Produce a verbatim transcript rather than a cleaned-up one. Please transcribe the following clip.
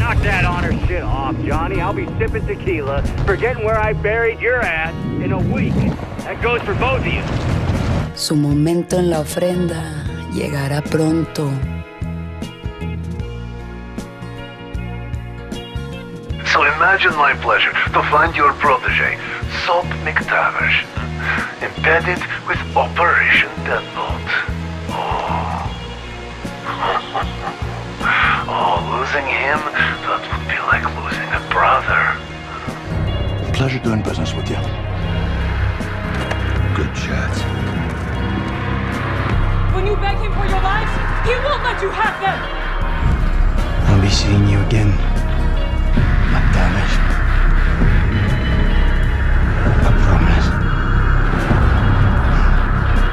Knock that honor shit off, Johnny. I'll be sipping tequila, forgetting where I buried your ass in a week. That goes for both of you. Su momento en la ofrenda llegará pronto. So imagine my pleasure to find your protege, Salt Mactavish, embedded with Operation Deadbolt. Oh. Oh, losing him, that would be like losing a brother. Pleasure doing business with you. Good chat. When you beg him for your lives, he won't let you have them! I'll be seeing you again, Mactavish.